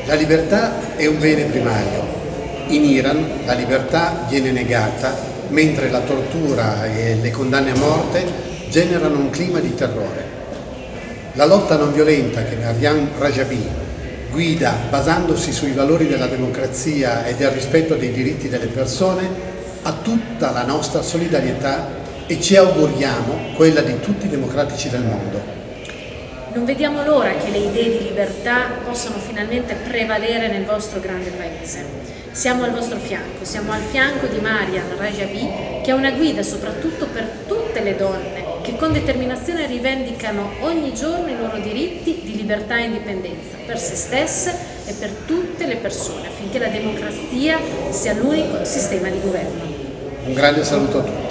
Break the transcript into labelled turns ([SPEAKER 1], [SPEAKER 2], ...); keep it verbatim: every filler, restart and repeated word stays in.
[SPEAKER 1] La libertà è un bene primario. In Iran la libertà viene negata, mentre la tortura e le condanne a morte generano un clima di terrore. La lotta non violenta che Maryam Rajavi guida basandosi sui valori della democrazia e del rispetto dei diritti delle persone ha tutta la nostra solidarietà e ci auguriamo quella di tutti i democratici del mondo.
[SPEAKER 2] Non vediamo l'ora che le idee di libertà possano finalmente prevalere nel vostro grande paese. Siamo al vostro fianco, siamo al fianco di Maryam Rajavi, che è una guida soprattutto per tutte le donne che con determinazione rivendicano ogni giorno i loro diritti di libertà e indipendenza per se stesse e per tutte le persone, affinché la democrazia sia l'unico sistema di governo.
[SPEAKER 1] Un grande saluto a tutti.